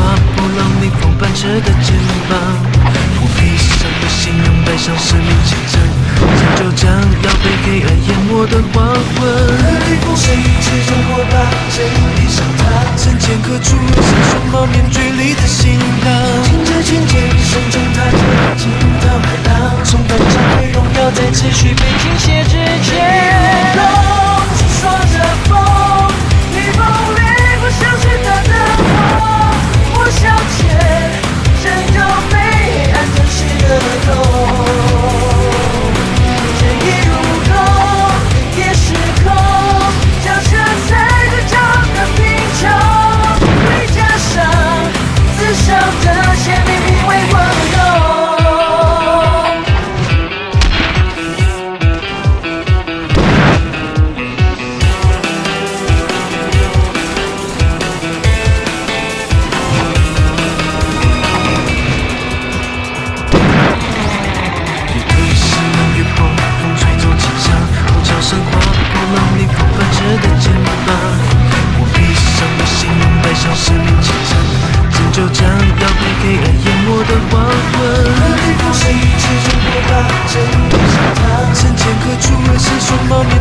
破浪逆风奔驰的肩膀。我披上了信仰，带上生命启程，成就将要被黑暗淹没的黄昏。 和逆风谁始终火把正义上膛， 曾前刻出了像双毛面具里的心脏。 听着渐渐声中踏着惊涛骇浪， 从反战对荣耀在持续被倾泻之前。 说着风，逆风里不像是他的我，我向前，拯救被黑暗吞噬的痛。正义如空，也是空，将身在这脚的贫穷，盔甲上刺伤的鲜明名为光荣。 生命启程，拯救将要被黑暗淹没的黄昏。 和逆风谁始终火把正义上膛， 曾前刻出了是双毛面